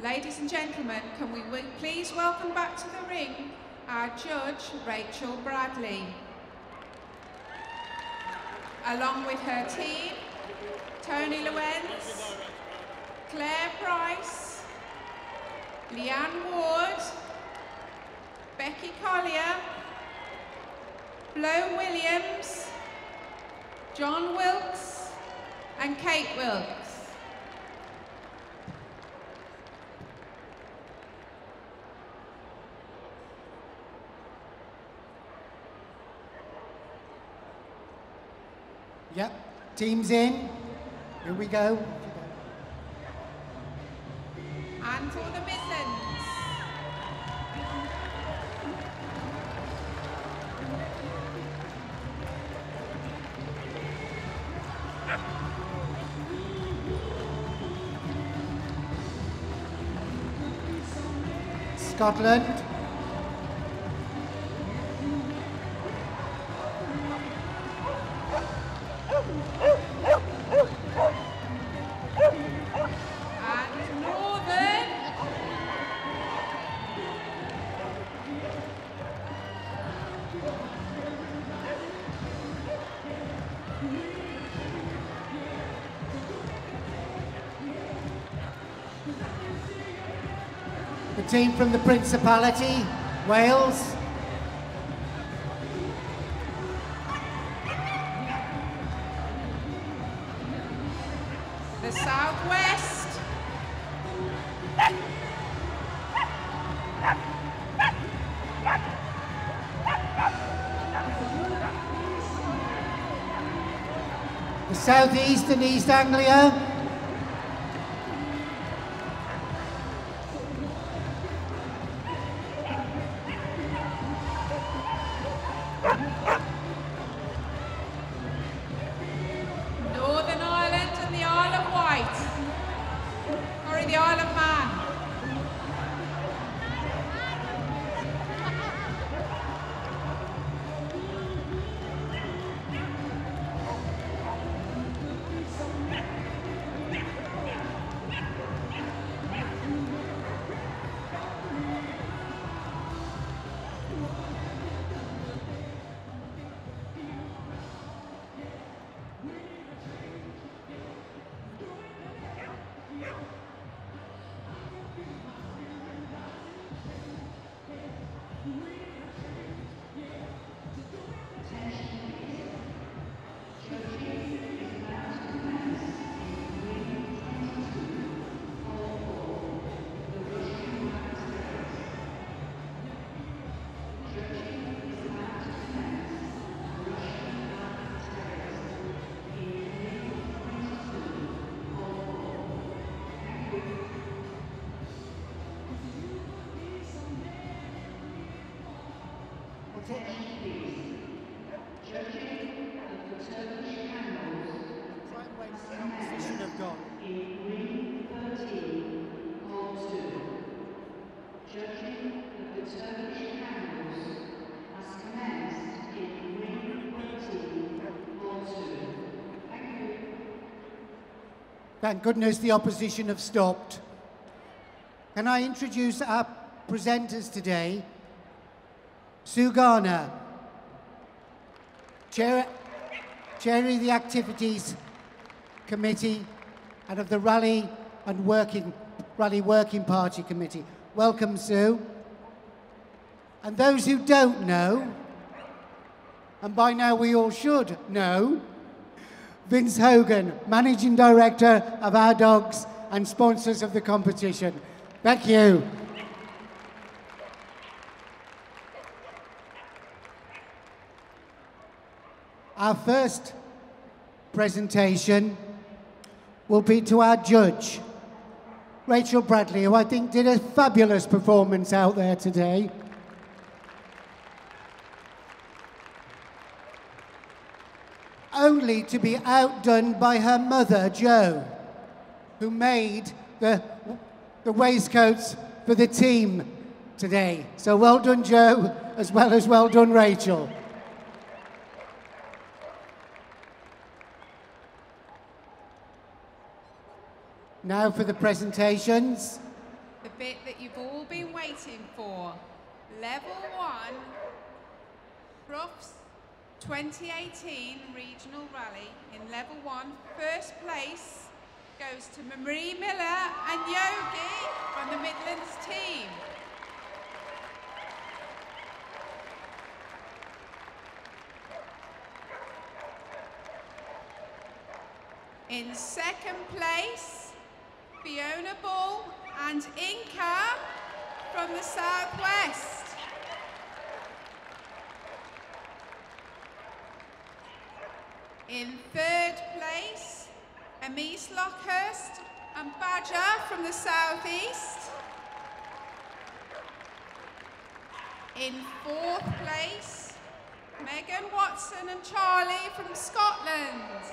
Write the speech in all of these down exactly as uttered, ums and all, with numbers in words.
Ladies and gentlemen, can we please welcome back to the ring our judge, Rachel Bradley, along with her team, Tony Lewens, Claire Price, Leanne Ward, Becky Collier, Flo Williams, John Wilkes, and Kate Wilkes. Yep, team's in. Here we go. And for the Midlands. Scotland. The team from the Principality, Wales. The Southwest. The Southeast and East Anglia. Northern Ireland and the Isle of Wight. Sorry, the Isle of Man. Thank goodness the opposition have stopped. Can I introduce our presenters today? Sue Garner, Chair, Chair of the Activities Committee and of the Rally and Working, Rally Working Party Committee. Welcome, Sue. And those who don't know, and by now we all should know, Vince Hogan, Managing Director of Our Dogs and sponsors of the competition. Thank you. Our first presentation will be to our judge, Rachel Bradley, who I think did a fabulous performance out there today. Only to be outdone by her mother, Jo, who made the, the waistcoats for the team today. So well done, Jo, as well as well done, Rachel. Now for the presentations. bit that you've all been waiting for. Level one, Crufts twenty eighteen Regional Rally in level one. First place goes to Marie Miller and Yogi from the Midlands team. In second place, Fiona Bull and Inca from the Southwest. In third place, Amise Lockhurst and Badger from the Southeast. In fourth place, Megan Watson and Charlie from Scotland.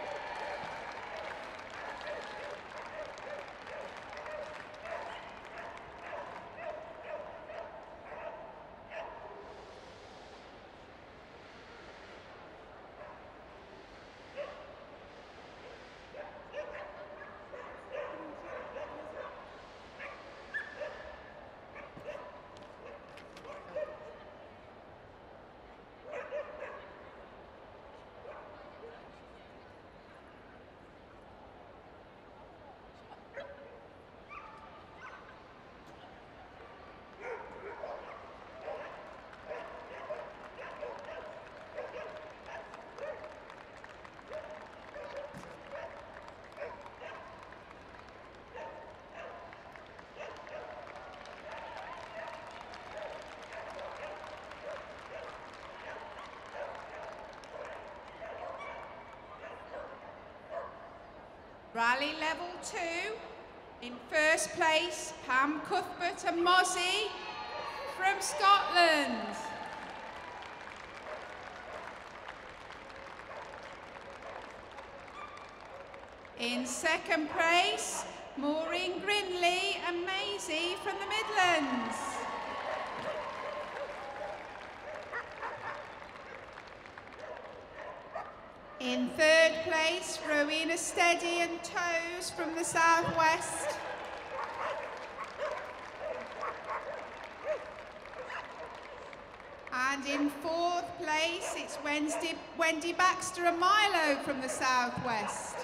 Rally level two, in first place, Pam Cuthbert and Mozzie from Scotland. In second place, Maureen Grinley and Maisie from the Midlands. In third place, Rowena Steady and Toes from the Southwest. And in fourth place, it's Wednesday, Wendy Baxter and Milo from the Southwest.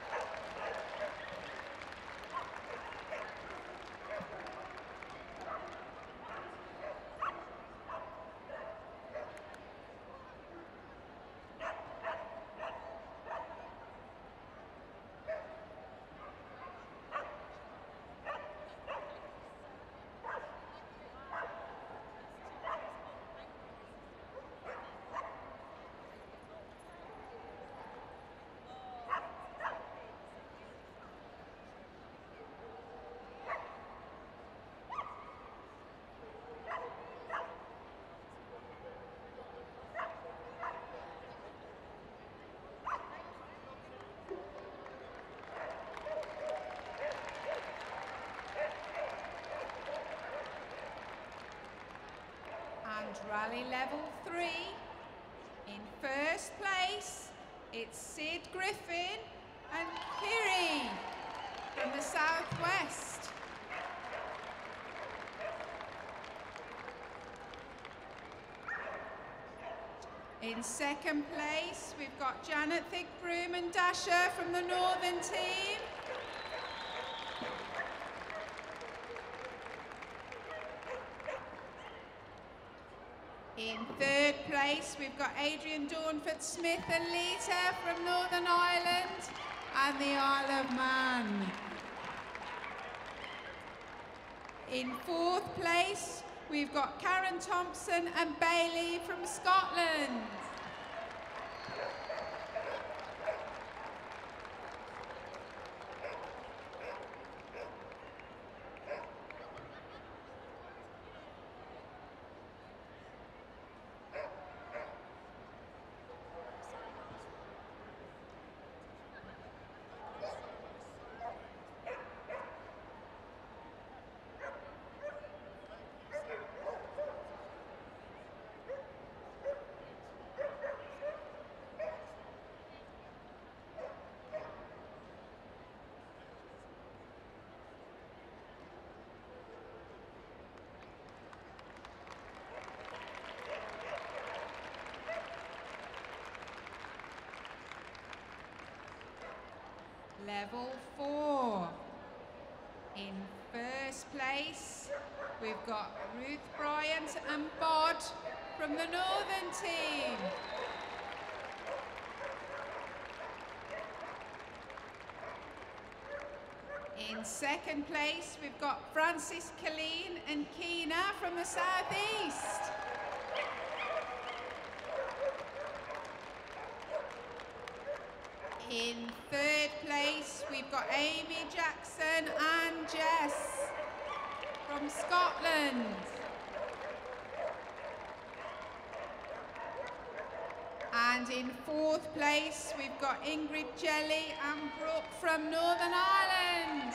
Rally level three, in first place, it's Sid Griffin and Kiri from the Southwest. In second place, we've got Janet Thickbroom and Dasher from the Northern team. In third place, we've got Adrian Dawnford Smith and Lita from Northern Ireland and the Isle of Man. In fourth place, we've got Karen Thompson and Bailey from Scotland. level four. In first place, we've got Ruth Bryant and Bod from the Northern team. In second place, we've got Francis Colleen and Keena from the Southeast. In third place, we've got Amy Jackson and Jess from Scotland. And in fourth place, we've got Ingrid Jelly and Brooke from Northern Ireland.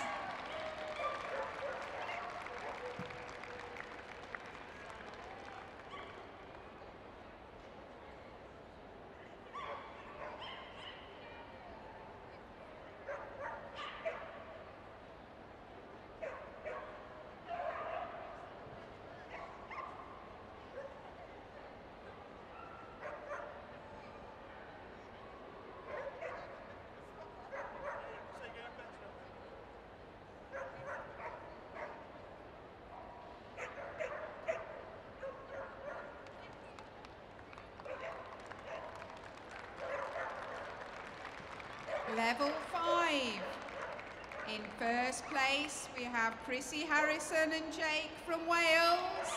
Level five. In first place, we have Chrissy Harrison and Jake from Wales.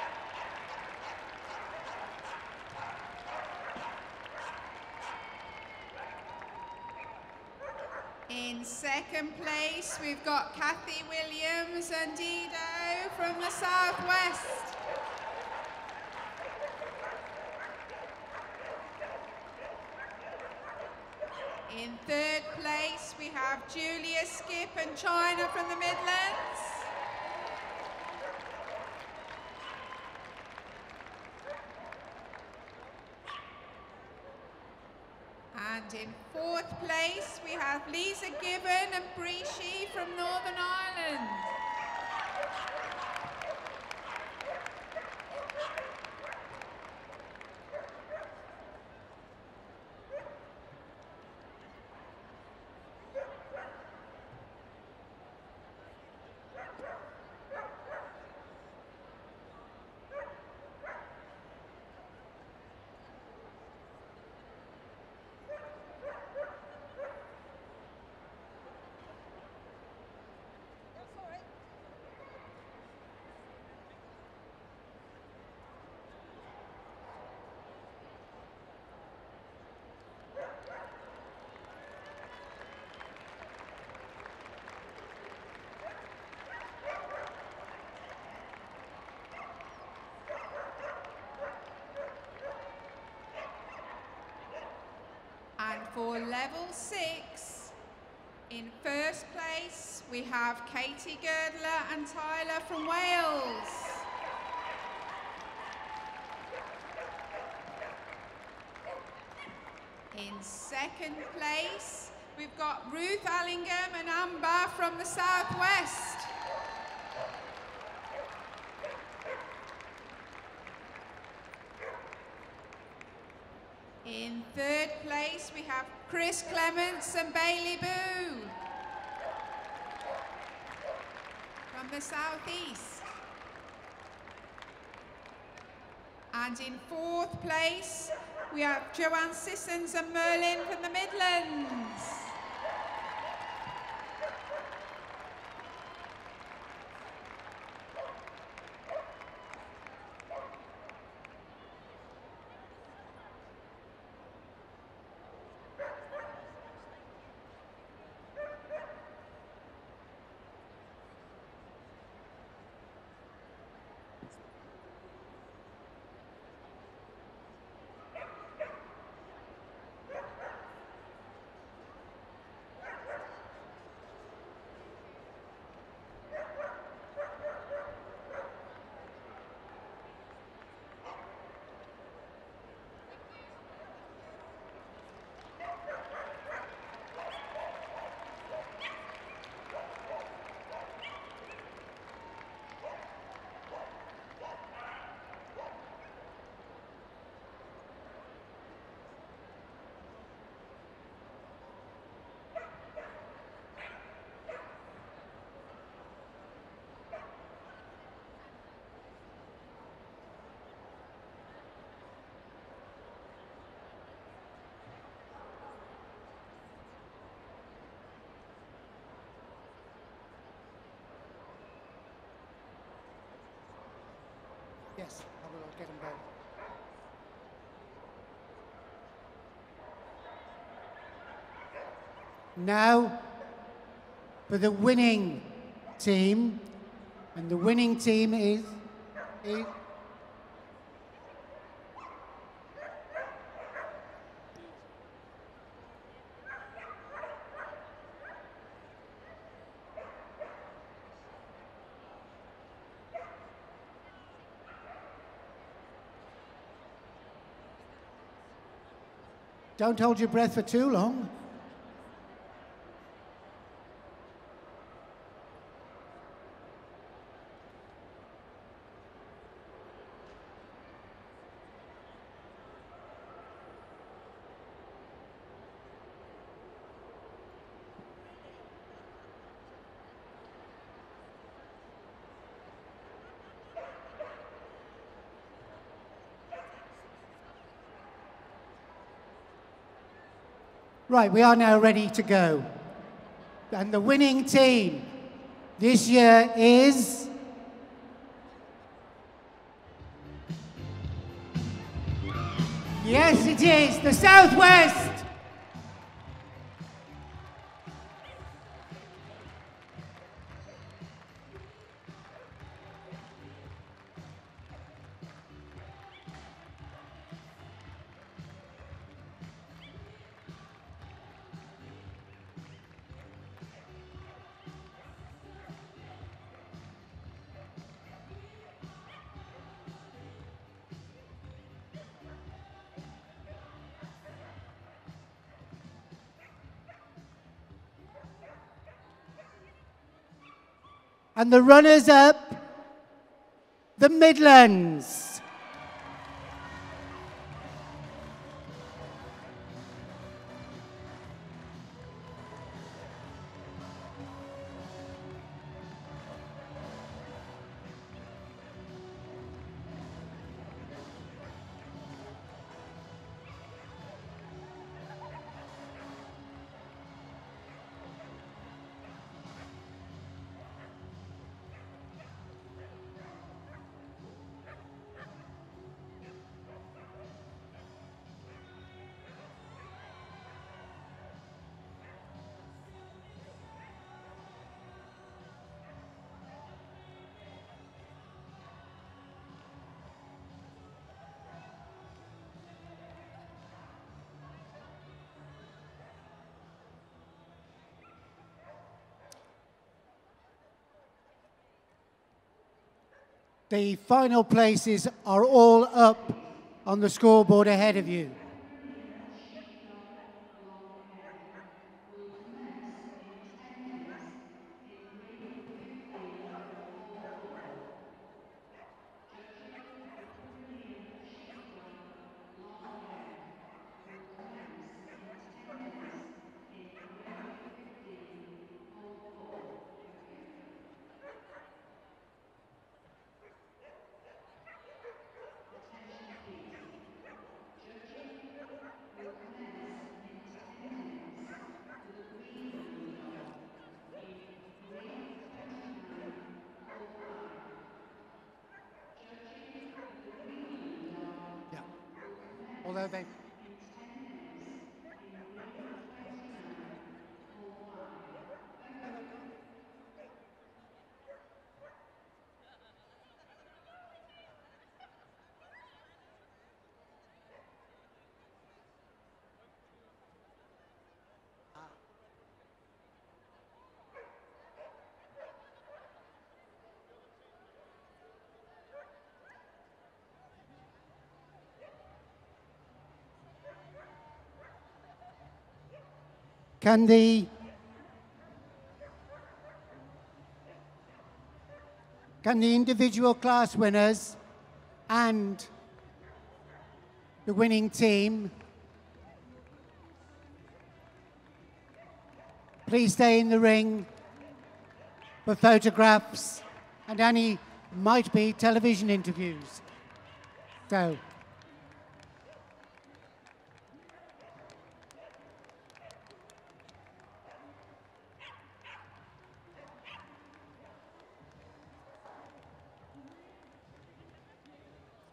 In second place, we've got Kathy Williams and Dido from the Southwest. In third place, we have Julia Skip and China from the Midlands. And in fourth place, we have Lisa Gibbon and Bree Shee from Northern Ireland. And for level six, in first place, we have Katie Girdler and Tyler from Wales. In second place, we've got Ruth Allingham and Amber from the Southwest. In third place, we have Chris Clements and Bailey Boo from the Southeast. And in fourth place, we have Joanne Sissons and Merlin from the Midlands. Yes, I will. I'll get them both. Now, for the winning team, and the winning team is, is don't hold your breath for too long. Right, we are now ready to go. And the winning team this year is... Yes, it is, the Southwest! And the runners-up, the Midlands. The final places are all up on the scoreboard ahead of you. Although they... Can the... Can the individual class winners and the winning team please stay in the ring for photographs and any might be television interviews? So.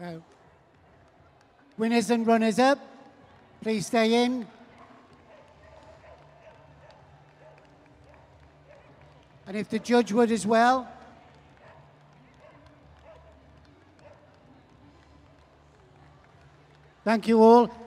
No. Winners and runners up, please stay in. And if the judge would as well. Thank you all.